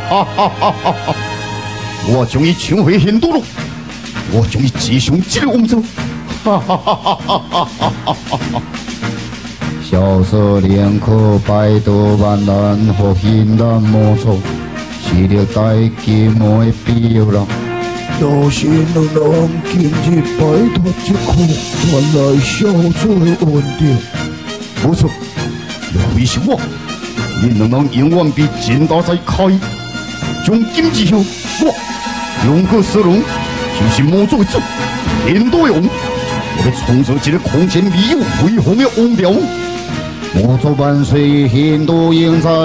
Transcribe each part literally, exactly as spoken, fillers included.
哈哈哈哈哈！我将伊抢回仙都路，我将伊击上这个王座，哈哈哈哈哈哈哈！ 小色连可百度万难，或现难莫错，是历代金魔的必要人。 有心能人今日摆脱这苦，原来小子的恩典。 不错，若非是我，你两人永远被钱大在开。从今之后，我龙哥四龙就是魔族的主，天都的王。我要创造一个空前没有辉煌的王朝。 魔族万岁，天都英才。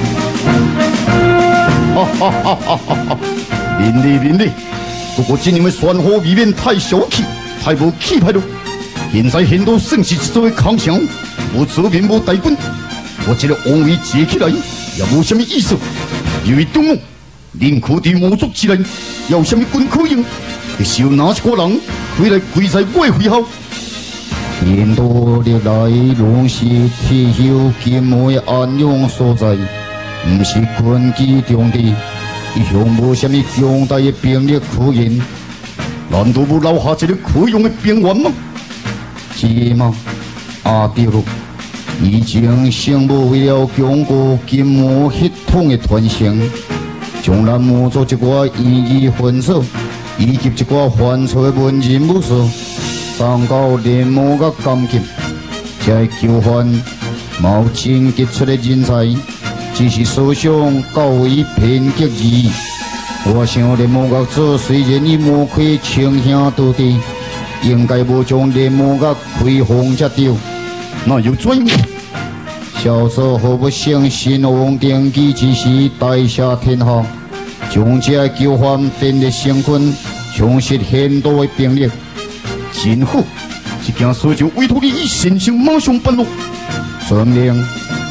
哈哈哈哈哈哈！林立林立，不过今年的宣火未免太小气，太无气派了。现在天都算是一座空城，无资源无代本，我这个王位坐起来也无什么意思。因为中午，林区伫魔族之内，有什么军可用？就是有哪一个人可以来跪在我的背后？ 天都历来拢是天后金魔的安养所在，不是军机重地，一向无什么强大的兵力可言。难道无留下一个可用的兵源吗？是吗？阿对了，以前圣母为了巩固金魔血统的传承，将咱魔族一寡异议分子以及一寡犯错的文人武士送到联魔甲监禁，这囚犯冇征集出的人才，只是思想较为偏激而已。我想联魔甲做虽然以魔亏称兄道弟，应该无将联魔甲开放才对。 那又怎样？ 小时何不相信王登基之时大赦天下，将这囚犯编列成军，充实很多的兵力。 真好，这件事就委托你以先生马上办咯。 遵命。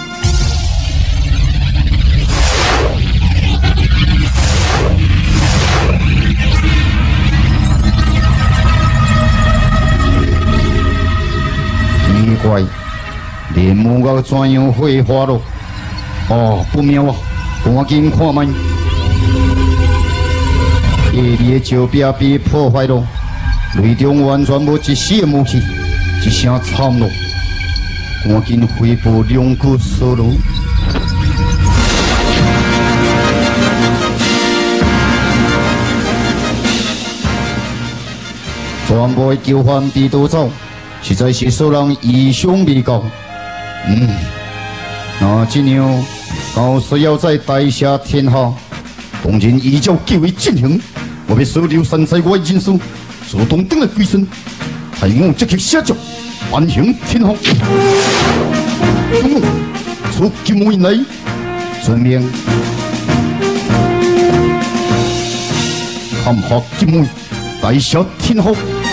奇怪，联盟甲怎样会化咯？ 哦，不妙啊！赶紧看卖。 夜里的石壁被破坏咯。内中完全无一丝的武器，一声惨咯！赶紧回报两股所路。全部的囚犯被夺走，实在是使人意想未到。嗯，那这样，到需要在大赦天下，当然依照计划进行。我要收留山寨外人士。主动登来归顺，替我积极写作，万行天下。中午出金门人来，遵命。砍下金门，大赦天下。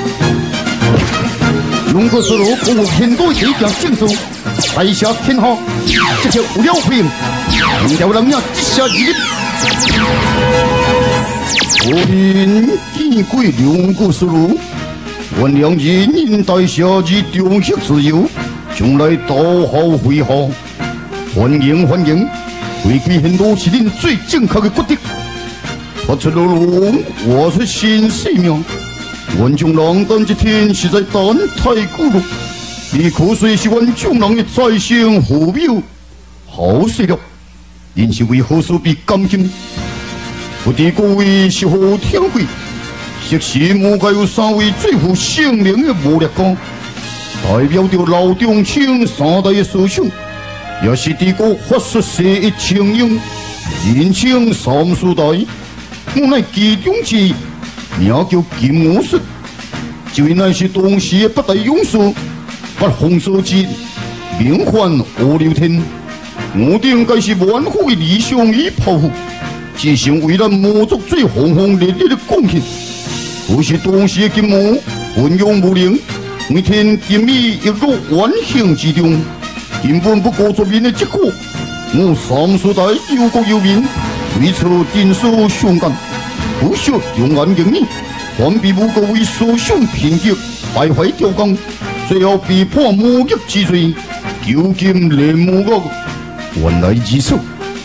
龙哥所罗共有很多地方建设，大赦天下，这些有了回应，两条人也一下一日。我因见过两个思路，原谅人因大赦之忠孝自由，将来道好会好，欢迎欢迎，回归很多是恁最正确的决定。发出路路，我是新生命，阮将人等一天实在等太久了。你可虽是阮将人的再生父母，好势了，因是为何事被监禁？不知各位是何天贵？昔时魔界有三位最负盛名的魔力家，代表着老中青三代的思想，也是帝国法术社的精英，人称三师代。我乃其中之一，名叫金魔术，就乃是当时的八大勇士，八方所之，名唤乌流天。我哋应该是满腹的理想与抱负。只想为咱魔族最轰轰烈烈的贡献，可是当时的金魔运用无能，每天沉迷一个完形之中，根本不顾出面的结果。我三世代忧国忧民，为此定数相干，不惜用眼睛呢，还被无辜为思想偏激，败坏雕工，最后被判魔劫之罪，囚禁联魔国。原来如此。这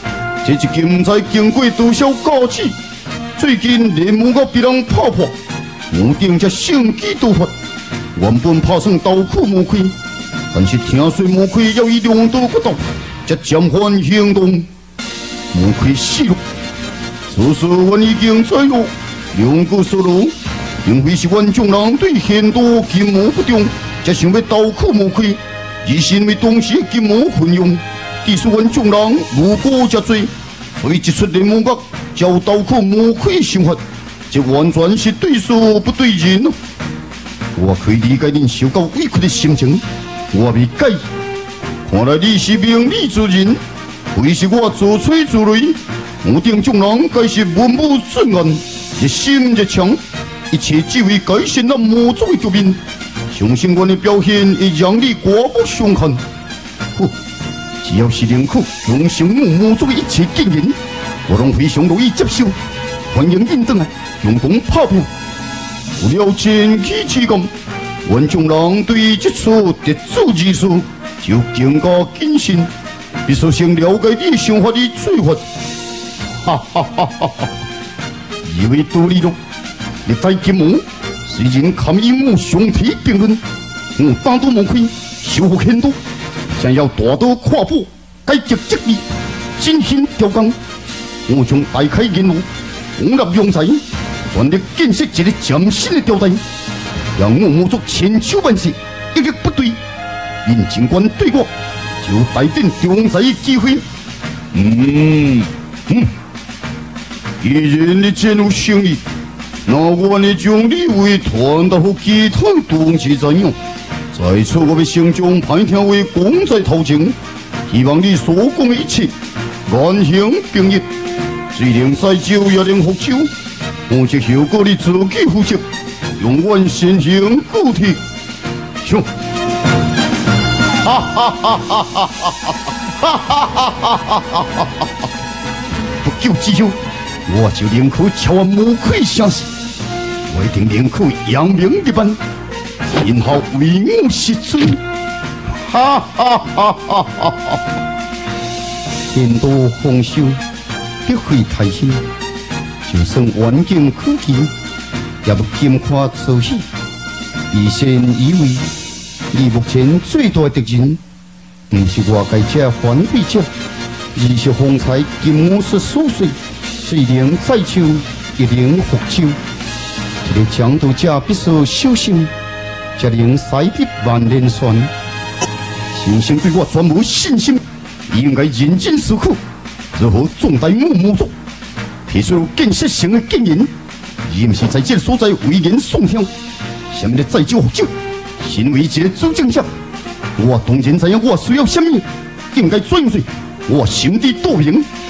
这一金在经过多少高起，最近连木甲被人破破，木顶才性机多发，原本打算刀库无开，但是听说无开要以两刀不动，才暂缓行动，无开死了。此时我已经知道两个所路，并非是阮众人对现多金木不忠，才想要刀库无开，而是因为当时金木混用。只是阮众人无辜遮罪，所以一出连木角交刀库无愧想法，这完全是对事不对人。我可以理解恁受到委屈的心情，我未介意。看来你是明理之人，非是我自吹自擂。我定众人该是文武尊严，一心一强，一切只为改善咱魔族的局面。相信我的表现会让你刮目相看。呼！只要是认可强盛母母族的一切经营，我拢非常乐意接受，欢迎恁转来共同拍拼。为了前期之感，阮众人对于这次特殊之事就更加谨慎，必须先了解你想法的做法。哈哈哈哈哈！以为道理咯，历代金母虽然堪与母相提并论，我打都无亏，收获很多。想要大刀阔斧，改革职业，进行调岗，我将大开言路，广纳用才，全力建设一个崭新的朝代，让我母族千秋万世屹立不退。您尽管对我，就带点中才的机会。嗯嗯，既然你真有诚意，那我呢将你委传达给其他同志怎样？在此，我要先将派条为公在头前，希望你所讲的一切言行并一。虽然在酒也能服酒，我这效果你自己负责，永远先行固体。上！哈哈哈哈哈哈！哈哈哈哈哈哈！不久之后，我就宁可超完无愧相信，我一定宁可扬名立万。今后为我是尊，哈哈哈哈哈哈！天道丰收，必会太心，就算环境可期，也不禁看操喜。以前以为，你目前最大的敌人，不是外界这反对者，而是方才金武术所说，水灵载舟，一灵复舟。这个强盗者必须小心。才能驶得万年船。先生对我全无信心，应该认真思考，如何壮大我母族，提出建设性的经营，而不是在这个所在危言耸听。什么的载酒服酒，身为一个主政者，我当然知影我需要什么，应该怎样做，我心知肚明。